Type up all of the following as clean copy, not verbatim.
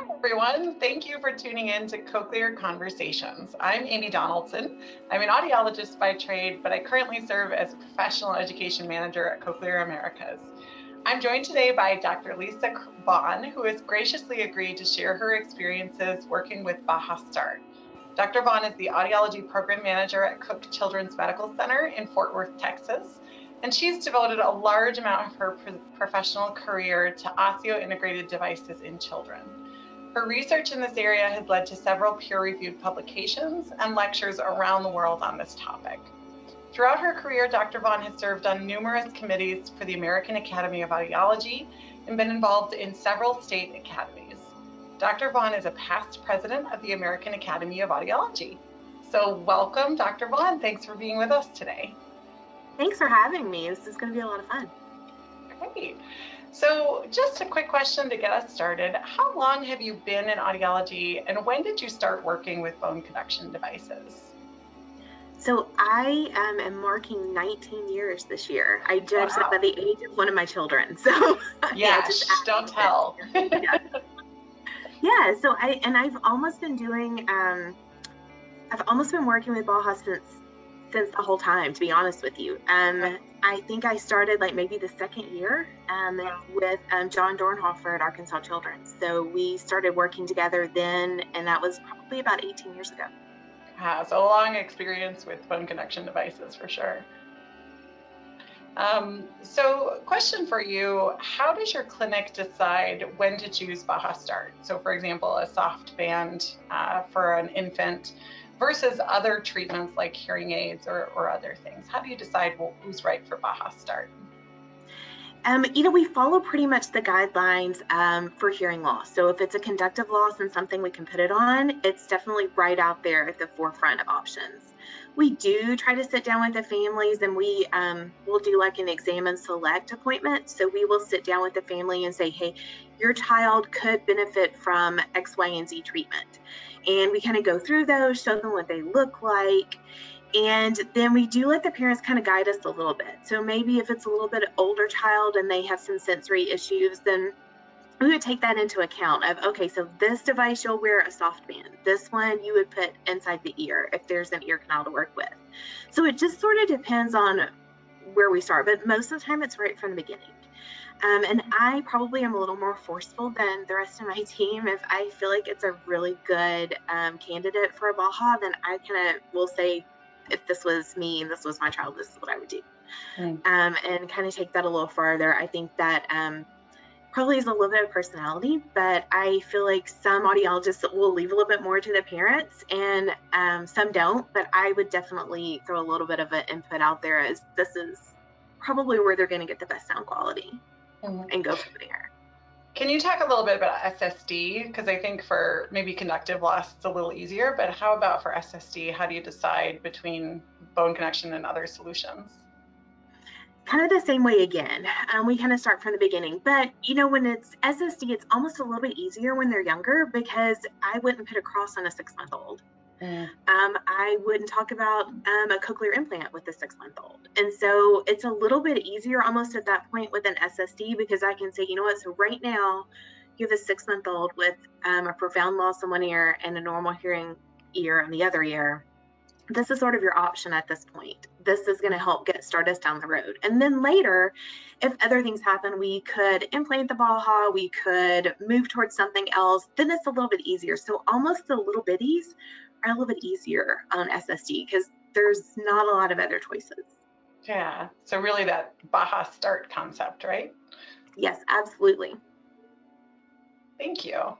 Everyone. Thank you for tuning in to Cochlear Conversations. I'm Amy Donaldson. I'm an audiologist by trade, but I currently serve as a professional education manager at Cochlear Americas. I'm joined today by Dr. Lisa Vaughan, who has graciously agreed to share her experiences working with Baha Start. Dr. Vaughan is the Audiology Program Manager at Cook Children's Medical Center in Fort Worth, Texas, and she's devoted a large amount of her professional career to osseointegrated devices in children. Her research in this area has led to several peer-reviewed publications and lectures around the world on this topic. Throughout her career, Dr. Vaughan has served on numerous committees for the American Academy of Audiology and been involved in several state academies. Dr. Vaughan is a past president of the American Academy of Audiology. So welcome, Dr. Vaughan. Thanks for being with us today. Thanks for having me. This is going to be a lot of fun. Great. So just a quick question to get us started. How long have you been in audiology and when did you start working with bone conduction devices? So I am marking 19 years this year. I judged that by the age of one of my children. So yeah, don't tell. Yeah, so I've almost been doing, I've almost been working with Baha since the whole time, to be honest with you. I think I started like maybe the second year with John Dornhofer at Arkansas Children's. So we started working together then, and that was probably about 18 years ago. So a long experience with bone conduction devices for sure. So question for you, how does your clinic decide when to choose Baha Start? So for example, a soft band for an infant versus other treatments like hearing aids or other things. How do you decide who's right for Baha Start? We follow pretty much the guidelines for hearing loss. So if it's a conductive loss and something we can put it on, it's definitely right out there at the forefront of options. We do try to sit down with the families, and we will do like an exam and select appointment. So we will sit down with the family and say, hey, your child could benefit from X, Y, and Z treatment. And we kind of go through those, show them what they look like. And then we do let the parents kind of guide us a little bit. So maybe if it's a little bit older child and they have some sensory issues, then we would take that into account of, okay, so this device you'll wear a soft band. This one you would put inside the ear if there's an ear canal to work with. So it just sort of depends on where we start, but most of the time it's right from the beginning. And I probably am a little more forceful than the rest of my team. If I feel like it's a really good candidate for a Baha, then I kind of will say, if this was me and this was my child, this is what I would do. And kind of take that a little farther. I think that probably is a little bit of personality, but I feel like some audiologists will leave a little bit more to the parents and some don't, but I would definitely throw a little bit of an input out there as this is probably where they're going to get the best sound quality and go from there. Can you talk a little bit about SSD? Because I think for maybe conductive loss, it's a little easier, but how about for SSD? How do you decide between bone connection and other solutions? Kind of the same way again. We kind of start from the beginning, but when it's SSD, it's almost a little bit easier when they're younger because I wouldn't put a cross on a 6-month-old. I wouldn't talk about a cochlear implant with a 6-month-old. And so it's a little bit easier almost at that point with an SSD because I can say, you know what, so right now you have a 6-month-old with a profound loss in one ear and a normal hearing ear on the other ear. This is sort of your option at this point. This is going to help start us down the road. And then later, if other things happen, we could implant the Baha, we could move towards something else. Then it's a little bit easier. So almost the little bitties are a little bit easier on SSD because there's not a lot of other choices. Yeah, so really that Baha Start concept, right? Yes, absolutely. Thank you.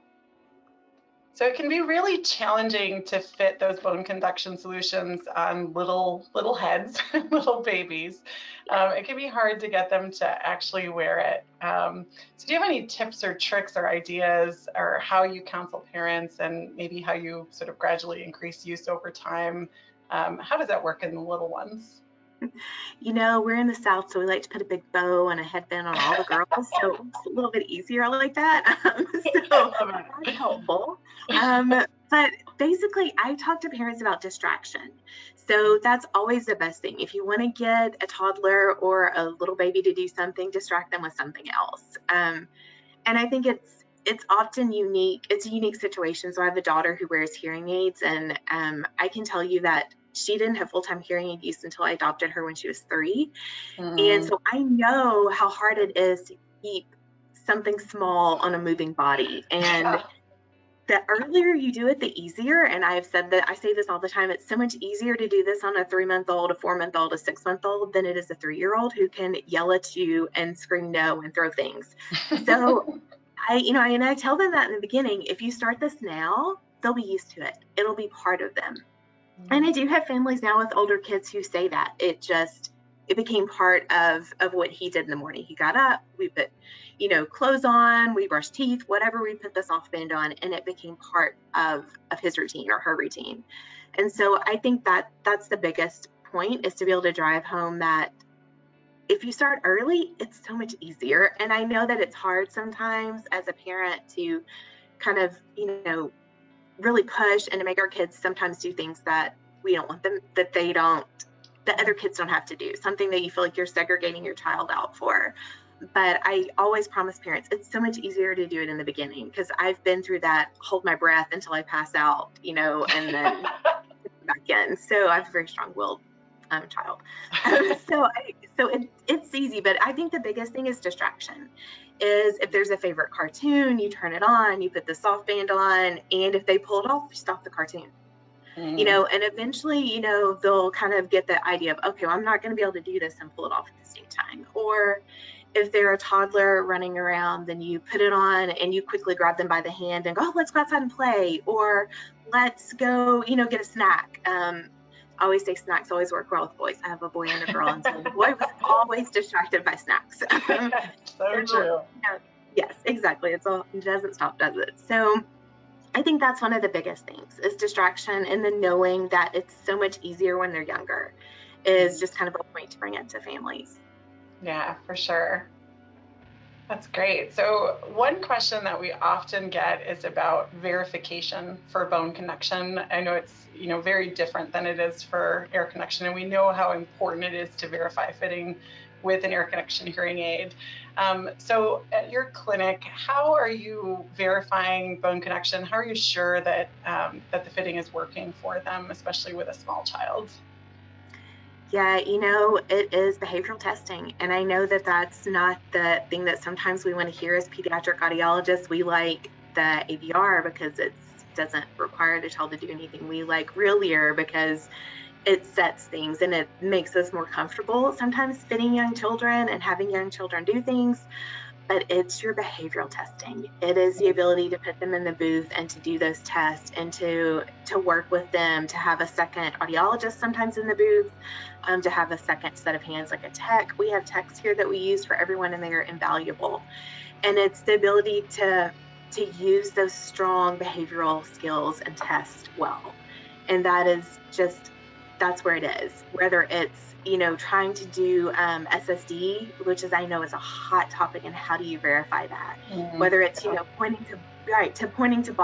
So it can be really challenging to fit those bone conduction solutions on little heads, little babies. It can be hard to get them to actually wear it. So do you have any tips or tricks or ideas or how you counsel parents and maybe how you sort of gradually increase use over time? How does that work in the little ones? We're in the South, so we like to put a big bow and a headband on all the girls, so it's a little bit easier like that. So that's helpful. But basically, I talk to parents about distraction. So that's always the best thing. If you want to get a toddler or a little baby to do something, distract them with something else. And I think it's it's often unique. It's a unique situation. So I have a daughter who wears hearing aids, and I can tell you that she didn't have full-time hearing aid use until I adopted her when she was 3. And Mm. so I know how hard it is to keep something small on a moving body. And Yeah. the earlier you do it, the easier. And I've said that, I say this all the time, it's so much easier to do this on a 3-month-old, a 4-month-old, a 6-month-old than it is a 3-year-old who can yell at you and scream no and throw things. So and I tell them that in the beginning, if you start this now, they'll be used to it. It'll be part of them. And I do have families now with older kids who say that it became part of what he did in the morning. He got up, we put, clothes on, we brushed teeth, whatever, we put the soft band on, and it became part of his routine or her routine. And so I think that that's the biggest point, is to be able to drive home that if you start early, it's so much easier. And I know that it's hard sometimes as a parent to kind of, really push and to make our kids sometimes do things that we don't want them, that other kids don't have to do, something that you feel like you're segregating your child out for. But I always promise parents it's so much easier to do it in the beginning, because I've been through that hold my breath until I pass out, and then back in. So I have a very strong-willed child. It's easy, but I think the biggest thing is distraction. Is if there's a favorite cartoon, you turn it on, you put the soft band on, and if they pull it off, you stop the cartoon. Mm. And eventually, they'll kind of get the idea of, okay, well, I'm not going to be able to do this and pull it off at the same time. Or if they're a toddler running around, then you put it on and you quickly grab them by the hand and go, oh, let's go outside and play, or let's go, get a snack. I always say snacks always work well with boys. I have a boy and a girl, and so the boy was always distracted by snacks. So So, true. yes, exactly. It doesn't stop, does it? So I think that's one of the biggest things, is distraction, and then knowing that it's so much easier when they're younger is Mm. just kind of a point to bring it to families. Yeah, for sure. That's great. So one question that we often get is about verification for bone conduction. I know it's, very different than it is for ear conduction, and we know how important it is to verify fitting with an ear conduction hearing aid. So at your clinic, how are you verifying bone conduction? How are you sure that that the fitting is working for them, especially with a small child? Yeah, it is behavioral testing. And I know that that's not the thing that sometimes we want to hear as pediatric audiologists. We like the ABR because it doesn't require the child to do anything. We like real ear because it sets things and it makes us more comfortable sometimes fitting young children and having young children do things. But it's your behavioral testing. It is the ability to put them in the booth and to do those tests, and to work with them, to have a second audiologist sometimes in the booth, to have a second set of hands like a tech. We have techs here that we use for everyone, and they are invaluable. And it's the ability to use those strong behavioral skills and test well. And that's where it is. Whether it's trying to do SSD, which is, I know, is a hot topic, and how do you verify that? Mm. Whether it's pointing to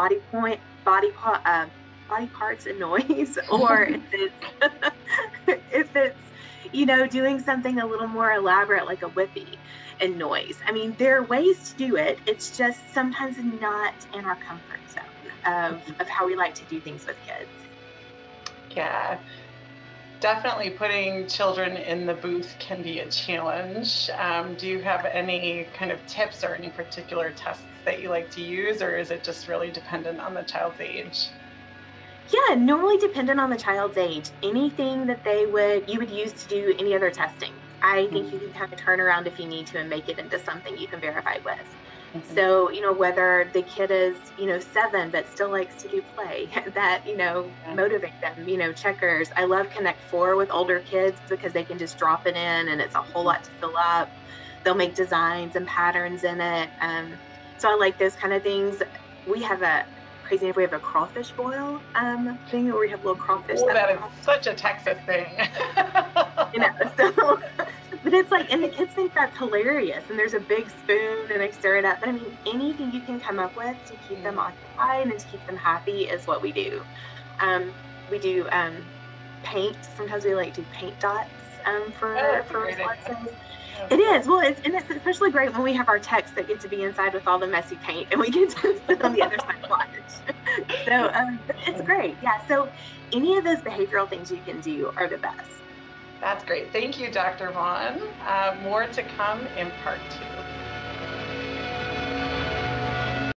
body parts and noise, or if it's if it's doing something a little more elaborate like a whippy and noise. I mean, there are ways to do it. It's just sometimes not in our comfort zone of how we like to do things with kids. Yeah, definitely putting children in the booth can be a challenge. Do you have any kind of tips or any particular tests that you like to use, or is it just really dependent on the child's age? Yeah, normally dependent on the child's age. Anything that you would use to do any other testing, I think you Mm. can kind of turn around if you need to and make it into something you can verify with. Mhm. So, whether the kid is, 7 but still likes to do play that, Yeah. motivate them, checkers. I love Connect 4 with older kids because they can just drop it in and it's a whole lot to fill up. They'll make designs and patterns in it. So I like those kind of things. We have a crazy enough, we have a crawfish boil thing where we have little crawfish Oh, that we that is drop, such a Texas thing. you know. So, but it's like, and the kids think that's hilarious. And there's a big spoon and they stir it up. But I mean, anything you can come up with to keep them Mm. occupied and to keep them happy is what we do. We do paint. Sometimes we like do paint dots Oh, for that's a for great idea. responses. That's It is. cool. Well, it's especially great when we have our techs that get to be inside with all the messy paint and we get to sit on the other side and watch. So it's great. Yeah. So any of those behavioral things you can do are the best. That's great. Thank you, Dr. Vaughan. More to come in part two.